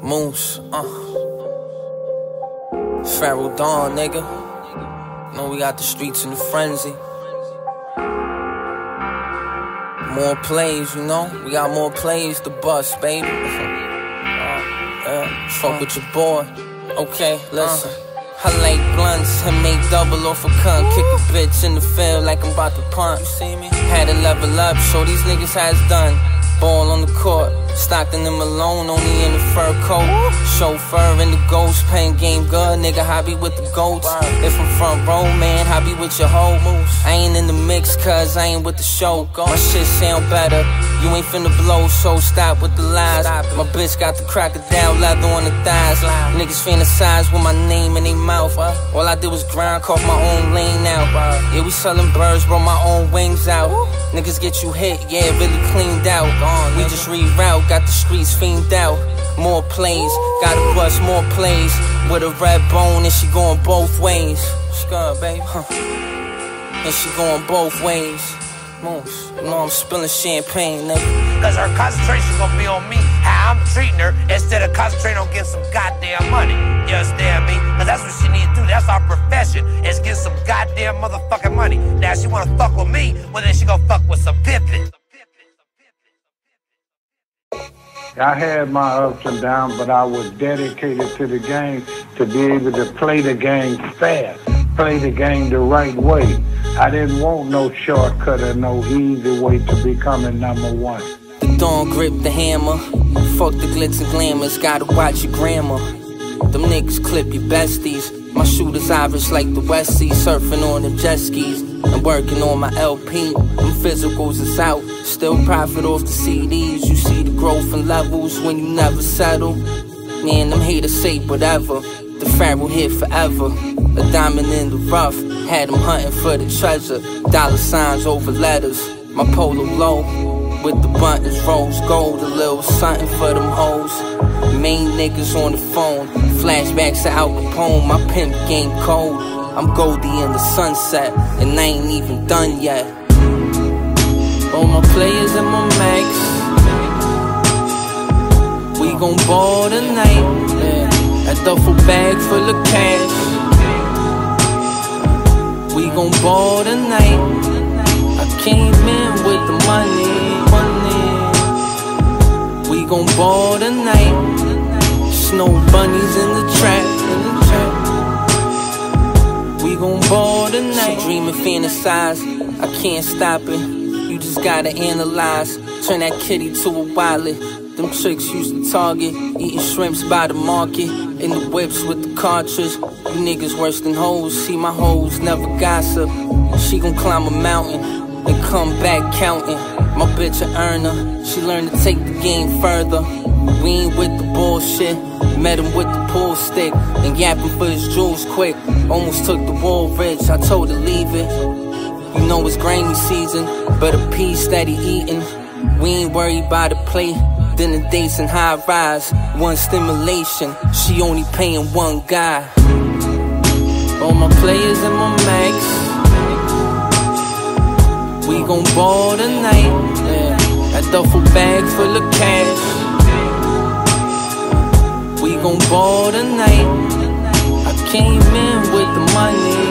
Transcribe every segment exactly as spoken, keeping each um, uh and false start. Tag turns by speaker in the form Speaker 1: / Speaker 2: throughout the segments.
Speaker 1: Moose, uh Pharaoh Dawn, nigga. Know we got the streets in the frenzy. More plays, you know. We got more plays to bust, baby. uh, yeah. Fuck with your boy. Okay, listen. Uh, I like blunts and make double off a cunt. Kick a bitch in the field like I'm about to punt. You see me? Had to level up, show these niggas how it's done. Ball on the court, Stockton and Malone, only in the fur coat. Chauffeur in the ghost, paying game good, nigga, hobby with the goats. If I'm front row, man, hobby with your hoe. I ain't in the mix, cause I ain't with the show. My shit sound better, you ain't finna blow, so stop with the lies. My bitch got the crocodile leather on the thighs. Niggas fantasize with my name in their mouth. All I did was grind, carve my own lane out. Yeah, we selling birds, brought my own wings out. Niggas get you hit, yeah, really cleaned out. We just reroute, got the streets fiend out. More plays, gotta bust more plays. With a red bone and she going both ways. Scar, baby, huh? And she going both ways. Moose, you know I'm spilling champagne, nigga.
Speaker 2: Cause her concentration gonna be on me, how I'm treating her, instead of concentrating on getting some goddamn money. You understand me? Cause that's what she need to do. That's our profession, is get some goddamn motherfucking money. Now she wanna fuck with me, well then she gonna fuck with some pimpin'.
Speaker 3: I had my ups and downs, but I was dedicated to the game to be able to play the game fast, play the game the right way. I didn't want no shortcut or no easy way to becoming number one.
Speaker 1: The dawn grip the hammer, fuck the glitz and glamours, gotta watch your grammar. Them niggas clip your besties. My shooters Irish like the West Sea, surfing on them jet skis and working on my L P. Them physicals is out, still profit off the C Ds. You see the growth in levels when you never settle. Man, them haters say whatever. The Pharaoh here forever. A diamond in the rough, had them hunting for the treasure. Dollar signs over letters. My polo low, with the buttons rose gold. A little something for them hoes. Main niggas on the phone, flashbacks to Al Capone. My pimp game cold. I'm Goldie in the sunset, and I ain't even done yet. All my players and my max, we gon' ball tonight. Yeah. A duffel bag full of cash, we gon' ball tonight. I came in with the money, money. We gon' ball tonight. Snow bunnies in the trap, in the trap. We gon' ball tonight. She dream and fantasize, I can't stop it. You just gotta analyze, turn that kitty to a wallet. Them chicks used to Target, eating shrimps by the market. In the whips with the cartridge. You niggas worse than hoes, see my hoes never gossip. She gon' climb a mountain and come back counting. My bitch a earner, she learned to take the game further. We ain't with the bullshit, met him with the pool stick and yapping for his jewels quick. Almost took the wall rich, I told her leave it. You know it's grainy season, but a piece that he eating. We ain't worried about the plate, dinner dates and high rise. One stimulation, she only paying one guy. All my players and my max, we gon' ball tonight. Yeah. A duffel bag full of cash, we gon' ball tonight. I came in with the money,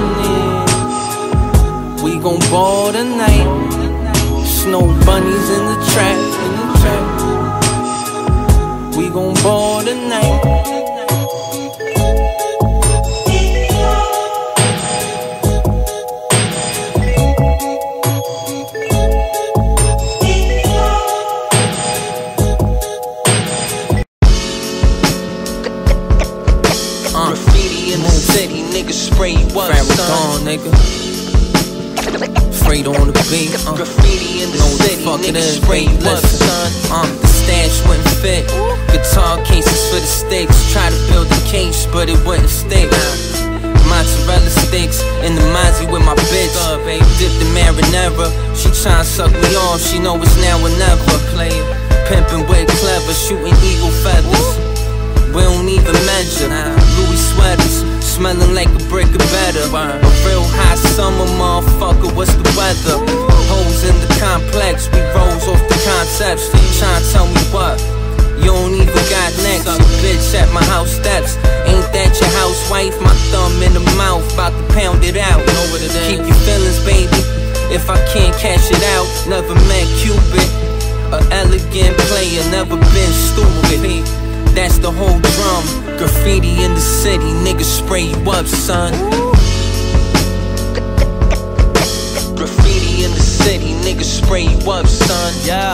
Speaker 1: money. We gon' ball tonight. Snow bunnies in the trap, in the trap. We gon' ball tonight. Spray you up, son. Nigga. Afraid on the beat. Uh. Graffiti in the no, city, fuck nigga. Spray you up, son. Uh, the stash wouldn't fit. Guitar cases for the sticks. Try to build a case, but it wouldn't stick. Mozzarella sticks in the Mozzie with my bitch. Uh, baby. Dipped in marinara. She tryna suck me off. She know it's now or never. Player. Pimpin' way clever, shooting eagle feathers. We don't even measure. Louis sweaters, smelling like a brick of better. A real hot summer, motherfucker, what's the weather? Hoes in the complex, we rose off the concepts. Tryna tell me what? You don't even got next. Bitch at my house steps. Ain't that your housewife? My thumb in the mouth, about to pound it out. Know what it is. Keep your feelings, baby, if I can't cash it out. Never met Cupid, a elegant player, never been stupid. That's the whole drum. Graffiti in the city, niggas spray you up, son. Graffiti in the city, niggas spray you up, son. Yeah.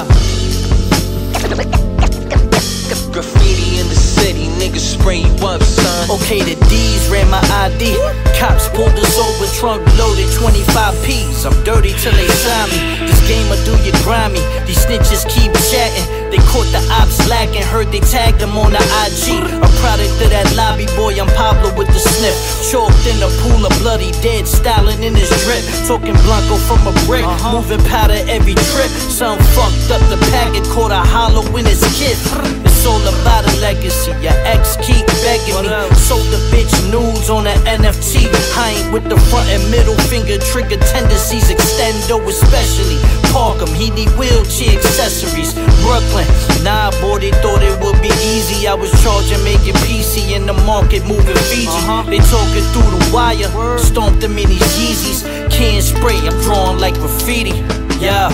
Speaker 1: Graffiti in the city, niggas spray you up, son.
Speaker 4: Okay, the D's ran my I D. Cops pulled us over, trunk loaded, twenty-five P's. I'm dirty till they sign me. This game'll do you grimy. These snitches keep chatting. They caught the ops lacking, heard they tagged them on the I G. A product of that lobby boy, I'm Pablo with the sniff. Chalked in a pool of bloody dead, styling in his drip. Talking Blanco from a brick, uh-huh. Moving powder every trip. Some fucked up the packet, caught a hollow in his kid. It's all about a legacy, your ex keep begging me. Sold the bitch nudes on an N F T. I ain't with the front and middle finger trigger tendencies, extendo especially. Park him, he need wheelchair accessories. Brooklyn, nah boy, they thought it would be easy. I was charging, making P C in the market, moving Fiji. uh-huh. They talking through the wire, Word. Stomped them in these Yeezys. Can spray, I'm drawing like graffiti. Yeah.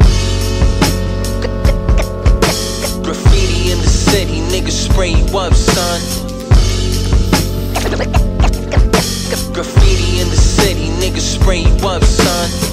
Speaker 1: Graffiti in the city, niggas spray you up, son. Graffiti in the city, niggas spray you up, son.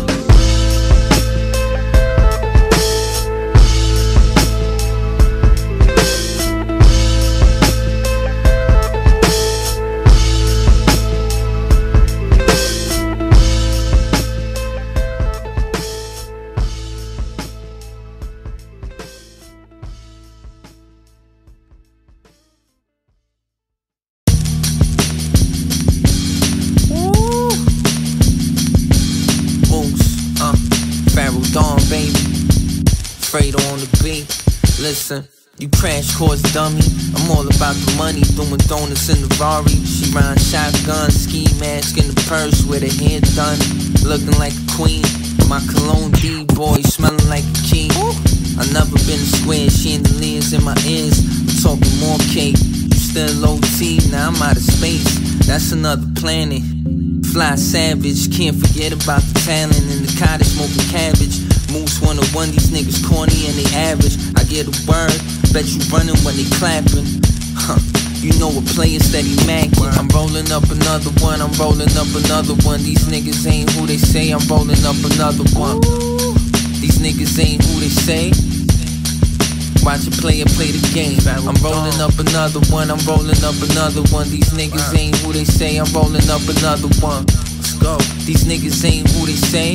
Speaker 1: Listen, you crash course dummy. I'm all about the money, doing donuts in the Rari. She ride shotgun, ski mask in the purse with her hair done, looking like a queen. My cologne D-boy smelling like a king. I never been a square, she in the lens in my ears. I'm talking more cake, you still O T, now I'm out of space. That's another planet. Fly savage, can't forget about the talent in the cottage smoking cabbage. Moose one oh one, these niggas corny and they average. I get a word, bet you running when they clapping. Huh, you know a player steady macking. I'm rolling up another one, I'm rolling up another one. These niggas ain't who they say, I'm rolling up another one. These niggas ain't who they say. Watch a player play the game. I'm rolling up another one, I'm rolling up another one. These niggas ain't who they say, I'm rolling up another one. Let's go. These niggas ain't who they say.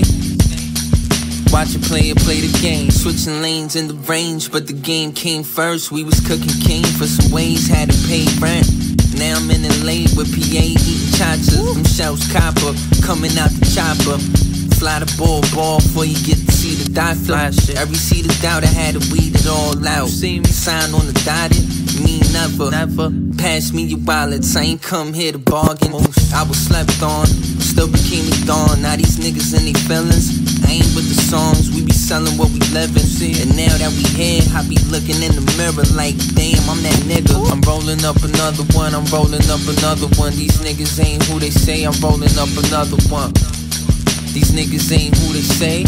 Speaker 1: Watch a player play the game. Switching lanes in the range, but the game came first. We was cooking cane for some ways, had to pay rent. Now I'm in L A with P A eating chachas. Them shells copper, coming out the chopper. Fly the ball, ball, before you get to see the dot flash. Every seat of doubt, I had to weed it all out. See me sign on the dotted, me never, never. Pass me your wallets, I ain't come here to bargain. I was slept on, still became a dawn. Now these niggas in their feelings, I ain't with the songs, we be selling what we living. And now that we here, I be looking in the mirror like, damn, I'm that nigga. I'm rolling up another one, I'm rolling up another one. These niggas ain't who they say, I'm rolling up another one. These niggas ain't who they say.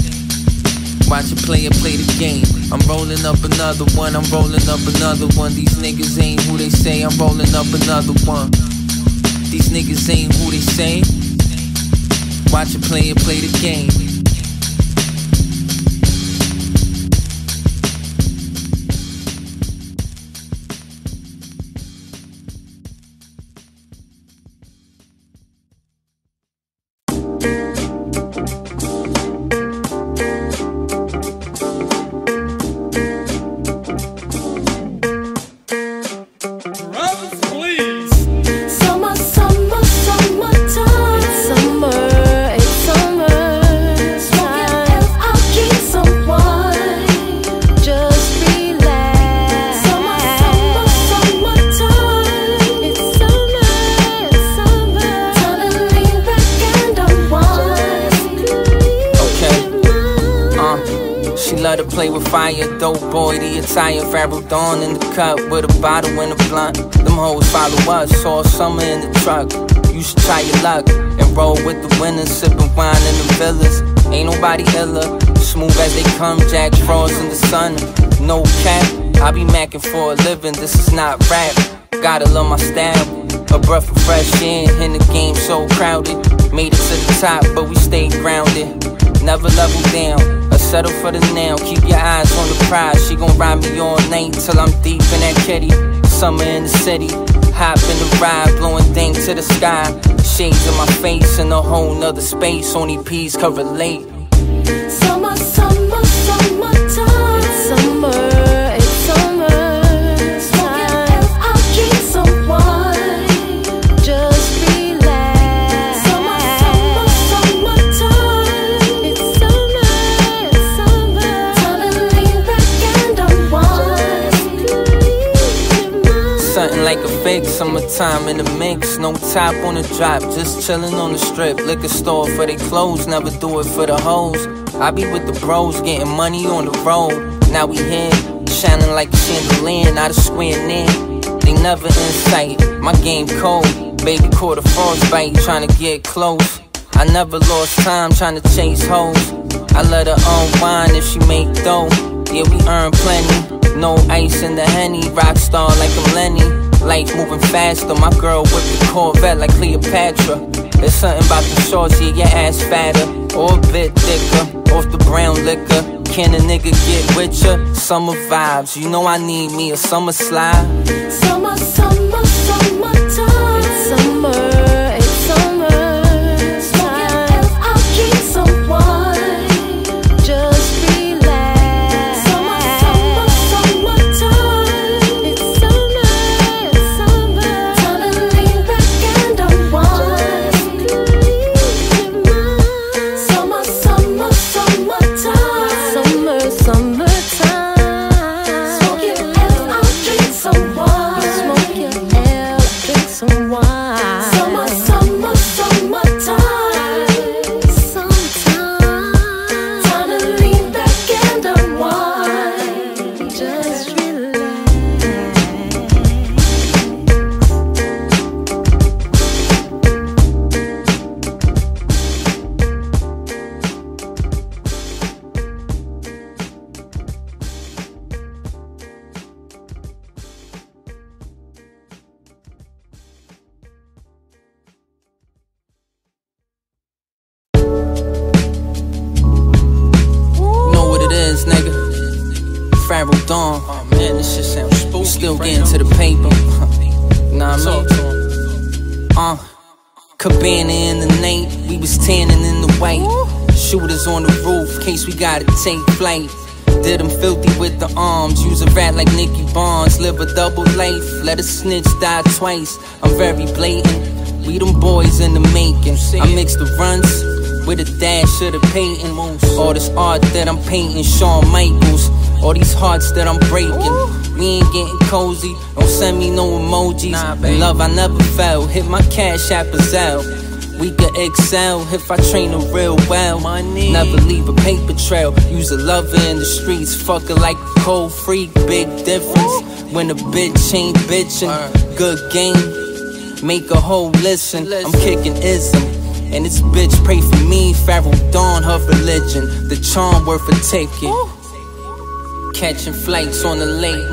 Speaker 1: Watch a player play the game. I'm rolling up another one, I'm rolling up another one. These niggas ain't who they say, I'm rolling up another one. These niggas ain't who they say. Watch a player play the game.
Speaker 5: Summer, summer, summertime. It's summer, it's summer.
Speaker 1: fire, dope boy, the attire, Pharaoh Dawn in the cup with a bottle and a blunt. Them hoes follow us, all summer in the truck. You should try your luck and roll with the winners, sipping wine in the villas. Ain't nobody iller, smooth as they come, Jack Frost in the sun. No cap, I be macking for a living, this is not rap. Gotta love my style, a breath of fresh air in the game so crowded. Made it to the top, but we stayed grounded. Never level down, or settle for the now. Keep your eyes on the prize, she gon' ride me all night till I'm deep in that kitty. Summer in the city, hop in the ride, blowing thing to the sky. Shades in my face in a whole nother space, only P's can relate.
Speaker 5: Summer, summer, summertime. It's summer, it's summer. Smoking F, I'll drink some wine. Just relax. Summer, summer, summertime. It's summer, it's summer. Time to lean back and unwind.
Speaker 1: Something like a fake summertime in the mix. No top on the drop, just chillin' on the strip. Liquor store for they clothes, never do it for the hoes. I be with the bros, getting money on the road. Now we here, shining like a chandelier, not a square near. They never in sight, my game cold. Baby caught a frostbite, trying to get close. I never lost time trying to chase hoes. I let her unwind if she make dough. Yeah, we earn plenty, no ice in the Henny. Rockstar like I'm Lenny. Life moving faster, my girl whip the Corvette like Cleopatra. There's something about the shorts, yeah, your ass fatter or a bit thicker, off the brown liquor. Can a nigga get with ya? Summer vibes, you know I need me a summer slide.
Speaker 5: Summer, summer, summertime. It's summer, it's summer. Smoking F, I'll drink some wine. Just relax. Summer, summer, summertime. It's summer, it's summer. Time to lean back and unwind. Summer, summer, summertime. Summer, summertime. Smoking F, I'll drink some wine. Smoking F, drink some wine. Summer, summer, summertime. Sometime. Time to lean back and unwind. Just relax.
Speaker 1: You know what it is, nigga. Pharaoh Dawn. Oh man, this shit sounds spooky. Still getting to the paper. Nah, man. Uh, Cabana in the night, we was tanning in the white. Shooters on the roof, case we gotta take flight. Did them filthy with the arms, use a rat like Nicky Barnes. Live a double life, let a snitch die twice. I'm very blatant, we them boys in the making. I mix the runs with a dash of the painting. All this art that I'm painting, Shawn Michaels. All these hearts that I'm breaking, we ain't getting cozy. Don't send me no emojis. Nah, love, I never fell. Hit my cash app as L. We could excel if I train her real well. Money. Never leave a paper trail. Use a lover in the streets. Fuck her like a cold freak. Big difference when a bitch ain't bitchin'. Good game, make a whole listen. I'm kicking ism. And this bitch pray for me, Pharaoh Dawn, her religion. The charm worth a ticket. Catching flights on a late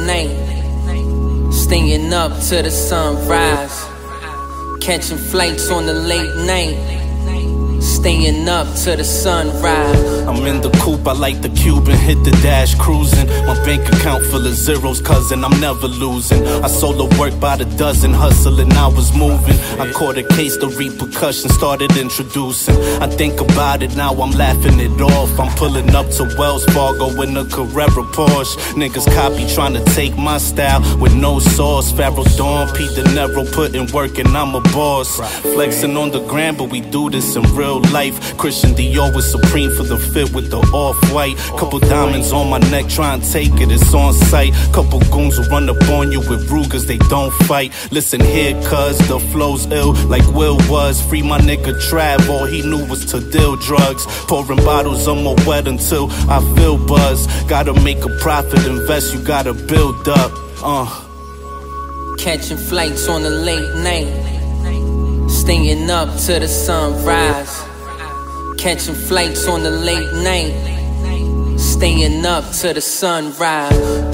Speaker 1: night, staying up till the sunrise. Catching flights on a late night, staying up till the sunrise.
Speaker 6: I'm in the coupe, I like the Cuban, hit the dash, cruising. My bank account full of zeros, cousin, I'm never losing. I sold the work by the dozen, hustling, I was moving. I caught a case, the repercussions started introducing. I think about it now, I'm laughing it off. I'm pulling up to Wells Fargo in a Carrera Porsche. Niggas copy, trying to take my style with no sauce. Pharaoh Dawn, Pete De Niro, putting work and I'm a boss. Flexing on the gram, but we do this in real life. life. Christian Dior was supreme for the fit with the off-white. Couple diamonds on my neck, try and take it, it's on sight. Couple goons will run up on you with Rugers, they don't fight. Listen here, cuz the flow's ill like Will was. Free my nigga Trav, all he knew was to deal drugs. Pouring bottles on my wet until I feel buzz. Gotta make a profit, invest, you gotta build up. Uh.
Speaker 1: Catching flights on the late night, staying up to the sunrise. Catching flights on the late night, staying up to the sunrise.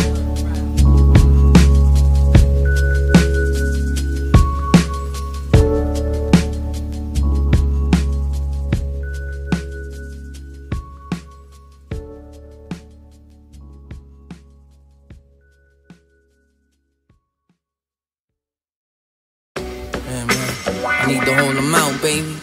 Speaker 1: I need the whole amount, baby.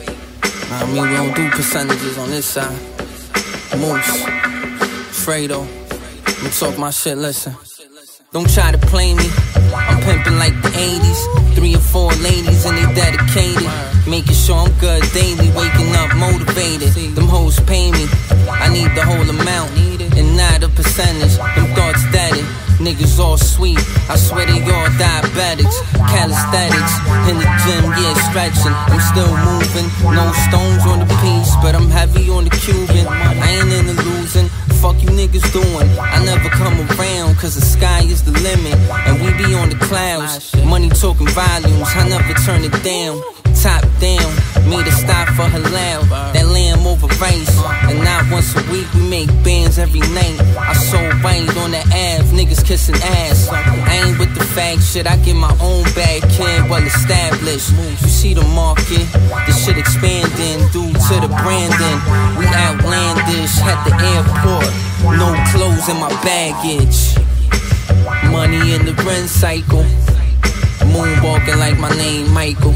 Speaker 1: I mean, we don't do percentages on this side. Moose, Fredo, I'ma talk my shit, listen. Don't try to play me, I'm pimping like the eighties. Three or four ladies and they dedicated. Making sure I'm good daily, waking up motivated. Them hoes pay me, I need the whole amount and not a percentage. Them thoughts steady, niggas all sweet, I swear they all diabetics. Calisthenics, in the gym, yeah, stretching. I'm still moving, no stones on the piece, but I'm heavy on the Cuban. I ain't in the losing, fuck you niggas doing. I never come around, cause the sky is the limit, and we be on the clouds. Money talking volumes, I never turn it down. Top down, made a stop for halal. That lamb over rice, and not once a week we make bands every night. I sold right on the Ave, niggas kissing ass. I ain't with the fag shit, I get my own bag, kid, well established. You see the market, the shit expanding due to the branding. We outlandish at the airport, no clothes in my baggage. Money in the rent cycle, moonwalking like my name Michael.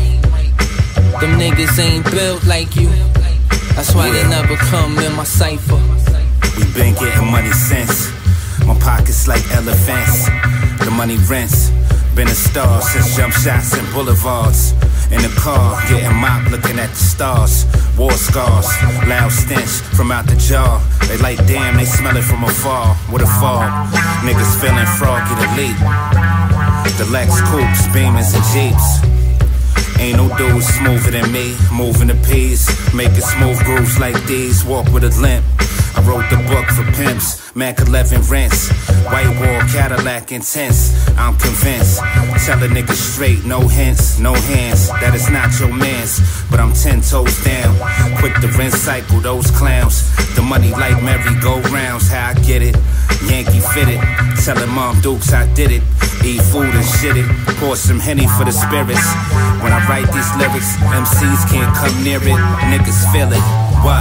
Speaker 1: Them niggas ain't built like you, that's why they never come in my cipher.
Speaker 7: We been getting money since, my pockets like elephants. The money rents, been a star since jump shots and boulevards. In the car, getting mopped, looking at the stars. War scars, loud stench from out the jar. They like damn, they smell it from afar. What a fall, niggas feeling froggy to leap. The Lex coupes, Beamers and Jeeps. Ain't no dude smoother than me, moving the peas, making smooth grooves like these, walk with a limp. I wrote the book for pimps, Mac eleven rents, white wall Cadillac intense, I'm convinced. Tell a nigga straight, no hints, no hands, that it's not your man's, but I'm ten toes down, quick to rinse cycle those clowns. The money like merry-go-rounds, how I get it, Yankee fitted, tellin' Mom Dukes I did it. Eat food and shit it, pour some Henny for the spirits. When I write these lyrics, M Cs can't come near it, niggas feel it, what?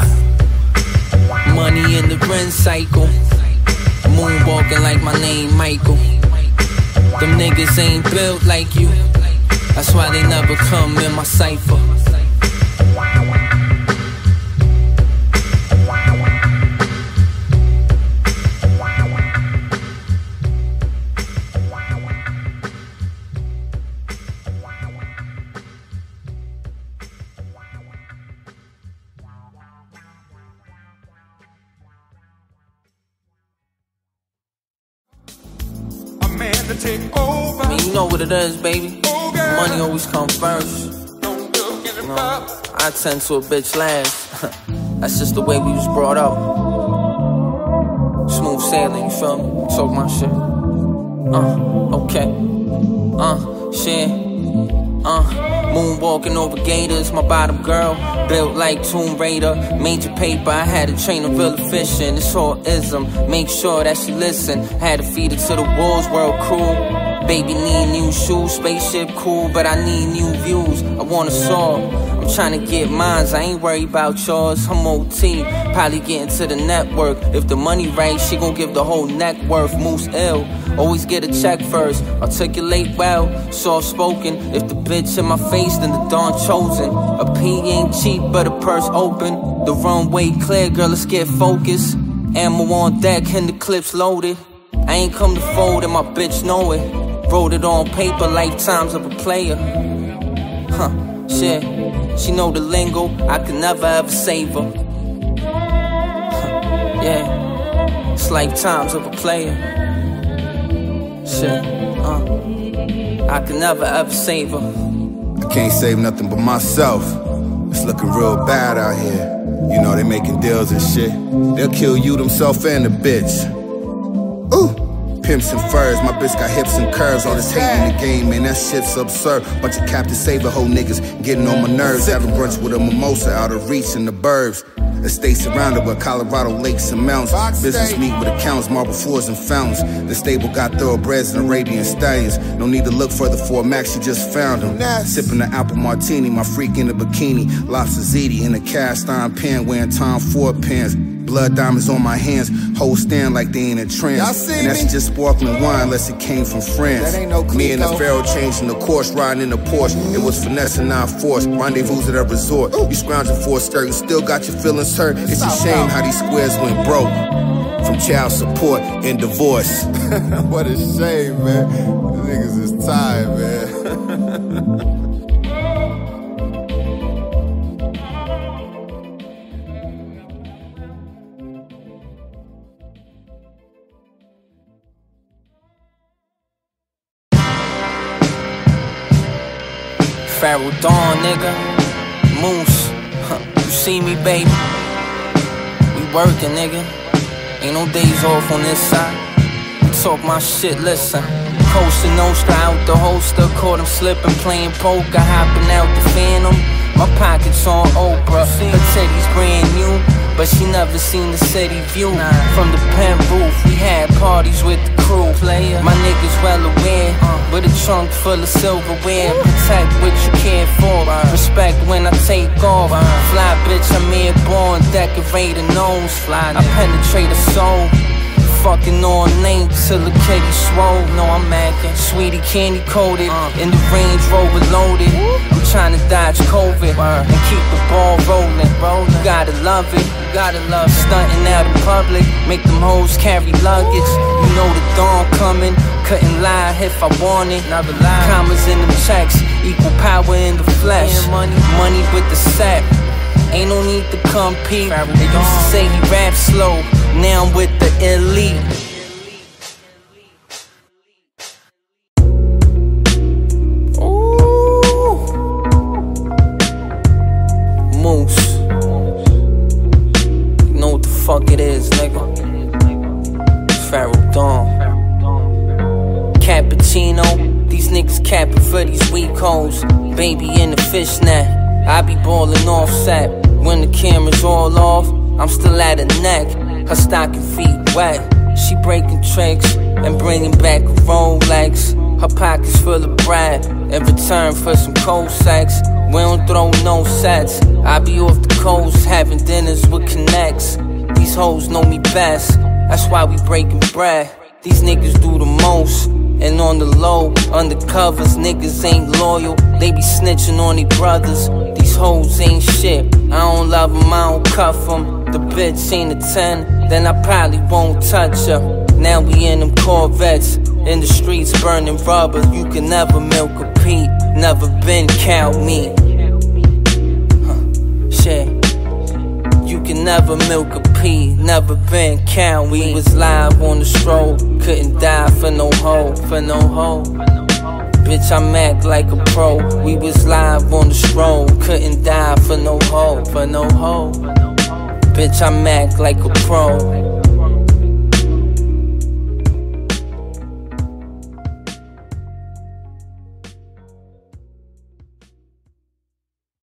Speaker 1: Money in the rent cycle, moonwalking like my name Michael. Them niggas ain't built like you, that's why they never come in my cipher. I mean, you know what it is, baby. Money always comes first. You know, I tend to a bitch last. That's just the way we was brought up. Smooth sailing, you feel me? Talk my shit. Uh, okay. Uh, shit. Uh, moonwalking over gators, my bottom girl. Built like Tomb Raider, major paper. I had to train her real efficient. It's all ism, make sure that she listen. Had to feed it to the wolves, world cruel. Baby need new shoes, spaceship cool, but I need new views. I want a saw, I'm trying to get mines, I ain't worried about yours. I'm O T, probably getting to the network. If the money right, she gon' give the whole net worth. Moose ill, always get a check first. Articulate well, soft spoken. If the bitch in my face, then the dawn chosen. A P ain't cheap, but a purse open. The runway clear, girl, let's get focused. Ammo on deck and the clips loaded. I ain't come to fold and my bitch know it. Wrote it on paper, lifetimes of a player. Huh, shit. She know the lingo, I could never ever save her. Yeah, it's lifetimes of a player. Shit, uh, I could never ever save her.
Speaker 8: I can't save nothing but myself. It's looking real bad out here. You know they making deals and shit. They'll kill you themselves and the bitch. Ooh. Pimps and furs, my bitch got hips and curves. All this hate in the game, man, that shit's absurd. Bunch of Captain Saver hoe niggas getting on my nerves. Having brunch with a mimosa out of reach in the burbs. Estate surrounded with Colorado lakes and mountains. Business meet with accounts, marble floors and fountains. The stable got thoroughbreds and Arabian stallions. No need to look further for a Max, you just found them. Sipping the apple martini, my freak in a bikini. Lobster ziti in a cast iron pan, wearing Tom Ford pants. Blood diamonds on my hands, hoes stand like they in a trance. And that's just sparkling wine unless it came from France. No Me and the Pharaoh changing the course, riding in the Porsche. It was finesse and not force, rendezvous at a resort. You scrounging for a skirt and still got your feelings hurt. It's a shame how these squares went broke from child support and divorce.
Speaker 9: What a shame, man. These niggas is tired, man.
Speaker 1: Pharaoh Dawn, nigga. Moose, huh. You see me, baby? We working, nigga. Ain't no days off on this side. We talk my shit, listen. Costa Nostra out the holster. Caught him slipping, playing poker. Hopping out the Phantom. My pockets on Oprah. Her titties brand new, but she never seen the city view. From the pen roof, we had parties with the crew. My niggas well aware, with a trunk full of silverware. Protect what you care for, respect when I take off. Fly bitch, I'm airborne, decorate a nose. I penetrate a soul, fucking all night till the kitty swole. No, I'm acting sweetie candy coated, in the Range Rover loaded. I'm trying to dodge COVID and keep the ball rolling. You gotta love it, you gotta love it. Stunting out in public, make them hoes carry luggage. You know the dawn coming, couldn't lie if I wanted. Commas in them checks, equal power in the flesh. Money with the set, ain't no need to compete. They used to say he rap slow, now I'm with the elite. Ooh, Moose, you know what the fuck it is, nigga. Pharaoh Dawn, Cappuccino. These niggas capping for these weak hoes. Baby in the fishnet, I be ballin' offset. When the camera's all off, I'm still at her neck. Her stocking feet wet. She breaking tricks and bringing back a Rolex. Her pockets full of bread in return for some cold sex. We don't throw no sets. I be off the coast having dinners with connects. These hoes know me best, that's why we breaking bread. These niggas do the most, and on the low, undercovers, niggas ain't loyal. They be snitching on their brothers. These hoes ain't shit, I don't love them, I don't cuff them. The bitch ain't a ten, then I probably won't touch her. Now we in them Corvettes, in the streets burning rubber. You can never milk a pea, never been cow meat. Huh, shit. You can never milk a pea, never been cow. We was live on the stroll, couldn't die for no hoe, for no hoe. Bitch, I'm act like a pro. We was live on the stroll, couldn't die for no hoe, for no hoe. Bitch, I'm act like a pro.